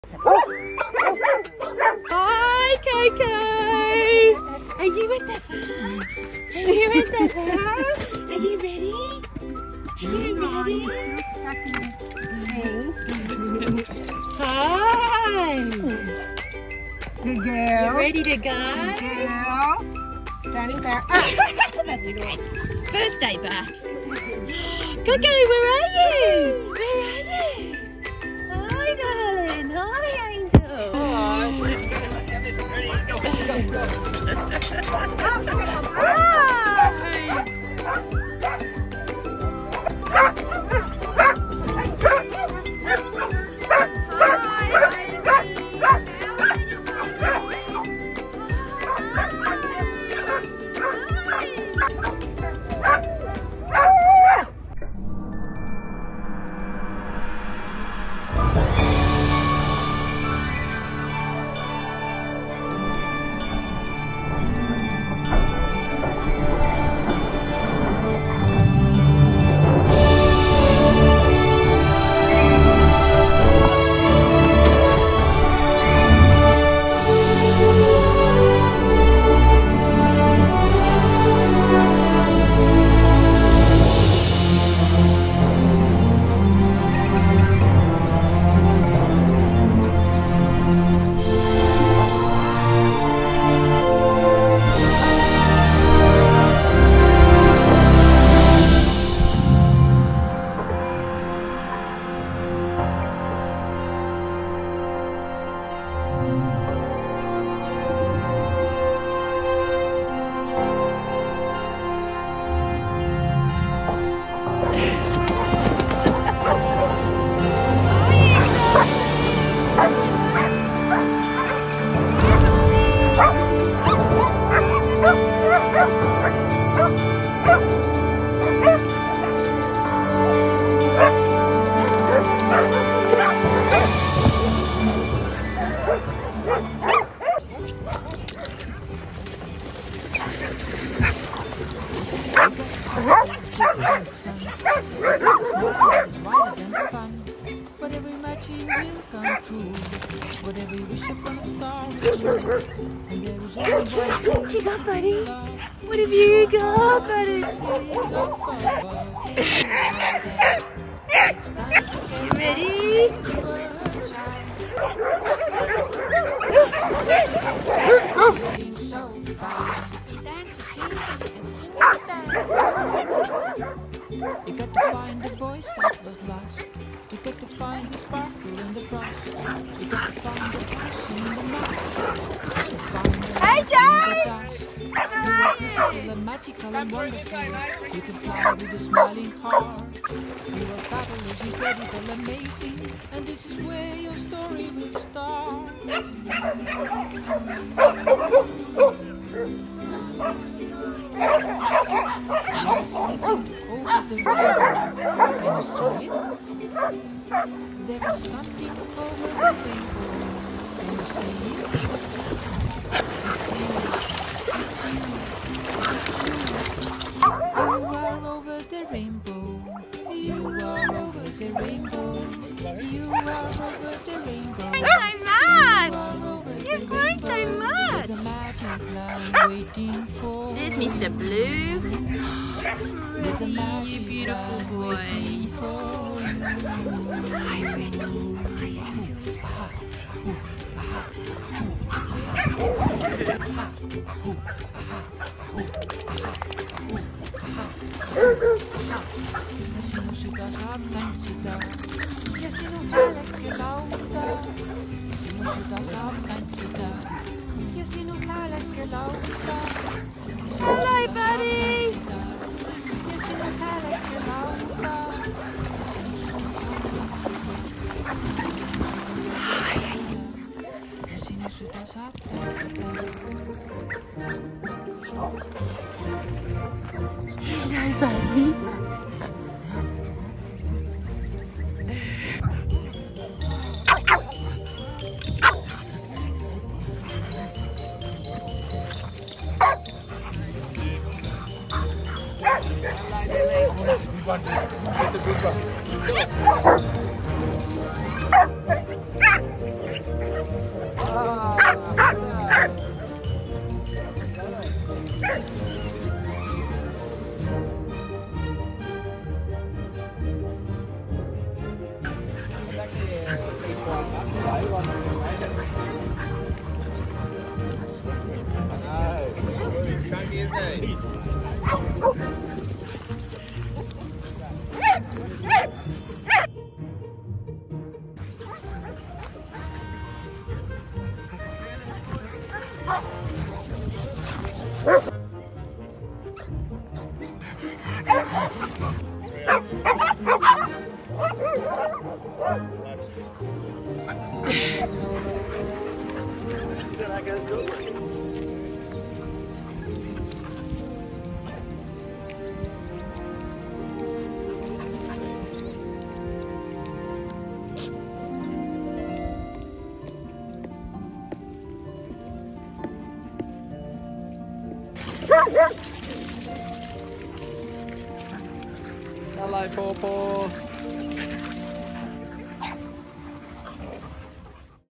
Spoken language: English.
Hi, Coco. Are you at the farm? Are you at the farm? Are you ready? Are you ready? Hi. Good girl. You ready to go? Good girl. Standing back. That's a great first day back. Coco, where are you? Where are you? Hi, darling. Hi, Angel. Whatever you imagine will come true. Whatever you wish upon a star will and there is only one What you got, buddy? What have you got, buddy? You ready? You got to find the voice that was lost. You got to find the sparkle in the frost. You got to find the passion in the mouth. Hey, James! How are you? The magical and wonderful. You can fly with a smiling heart. You are fabulous, incredible, amazing, and this is where your story will start. Over the rainbow. Can you see it? There is something over the rainbow. Can you see it? You are over the rainbow. You are over the rainbow. You are over the rainbow. You've grown so much! There's a magic land waiting for. There's Mr. Blue. There's a You magic beautiful land boy. waiting for Hi, Freddie. Hi, Angel. Sinusuka sa ating sita. Sinuhalak ka lauta. Sinusuka sa ating sita. Sinuhalak ka lauta. Hello, buddy. Sinuhalak ka lauta. Sinusuka sa ating sita. Hello, buddy. It's a big one. Chunky, isn't he? Hello, Paw Paw.